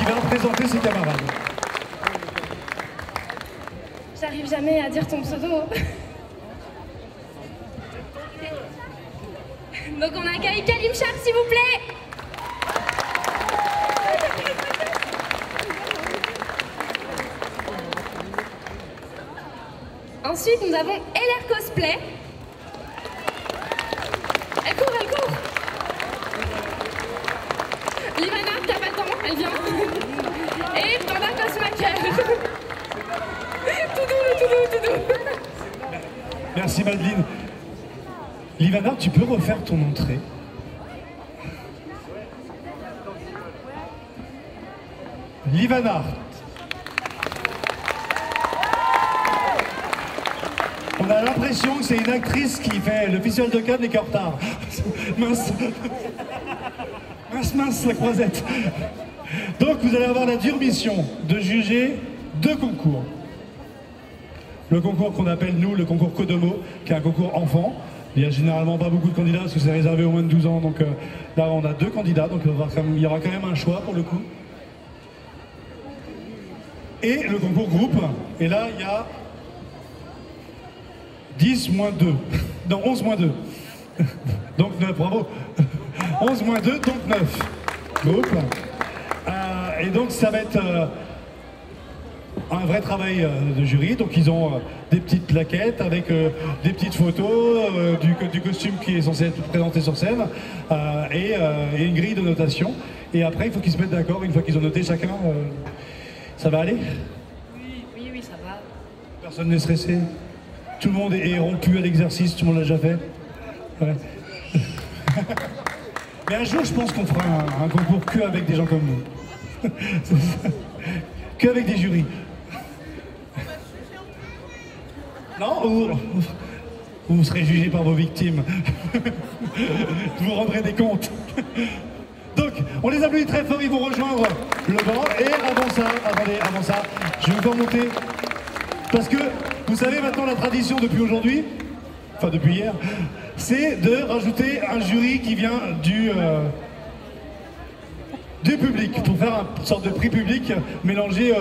va présenter ses camarades. J'arrive jamais à dire ton pseudo. Donc on accueille Kalim Chap, s'il vous plaît. Ensuite, nous avons LR Cosplay. Elle court, elle court. Livana, qui a pas le temps, elle vient. Et Panda Cosmaker. Tout doux. Merci Madeleine. Livana, tu peux refaire ton entrée? Livana. On a l'impression que c'est une actrice qui fait le Festival de Cannes et qui est en retard. Mince. Mince, la croisette. Donc vous allez avoir la dure mission de juger 2 concours. Le concours qu'on appelle, nous, le concours Kodomo, qui est un concours enfant. Il n'y a généralement pas beaucoup de candidats parce que c'est réservé aux moins de 12 ans. Donc là, on a 2 candidats, donc il y aura quand même un choix pour le coup. Et le concours groupe. Et là, il y a 10 moins 2. Non, 11 moins 2. Donc 9, bravo. 11 moins 2, donc 9. Groupe. Et donc ça va être un vrai travail de jury. Donc ils ont des petites plaquettes avec des petites photos, du costume qui est censé être présenté sur scène et une grille de notation. Et après, il faut qu'ils se mettent d'accord. Une fois qu'ils ont noté chacun, ça va aller? Oui, ça va. Personne n'est stressé? Tout le monde est rompu à l'exercice, tout le monde l'a déjà fait. Ouais. Mais un jour, je pense qu'on fera un concours que avec des gens comme nous. Que avec des jurys. Non, vous serez jugés par vos victimes. Vous rendrez des comptes. Donc, on les applaudit très fort, ils vont rejoindre le banc. Et avant ça, je vais vous faire monter. Parce que, vous savez maintenant la tradition depuis aujourd'hui, enfin depuis hier, c'est de rajouter un jury qui vient du public, pour faire une sorte de prix public mélangé.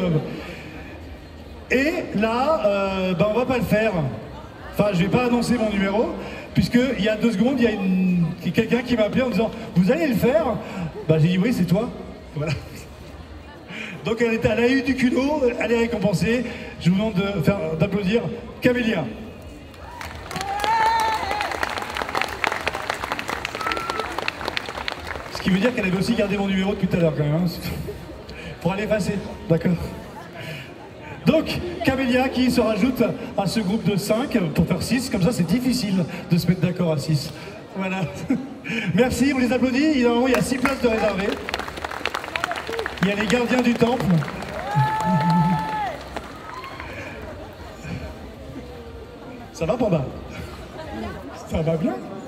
Et là, on va pas le faire. Enfin, je vais pas annoncer mon numéro, puisqu'il y a 2 secondes, il y a quelqu'un qui m'a appelé en disant « Vous allez le faire ?» J'ai dit « Oui, c'est toi. » Voilà. Donc elle a eu du culot, elle est récompensée. Je vous demande d'applaudir Camélia. Ce qui veut dire qu'elle avait aussi gardé mon numéro depuis tout à l'heure quand même. Hein, pour aller passer, d'accord. Donc Camélia qui se rajoute à ce groupe de 5 pour faire 6. Comme ça c'est difficile de se mettre d'accord à 6. Voilà. Merci, on les applaudit. Normalement il y a 6 places de réservées. Il y a les gardiens du temple. Ça va, Panda? Ça va bien?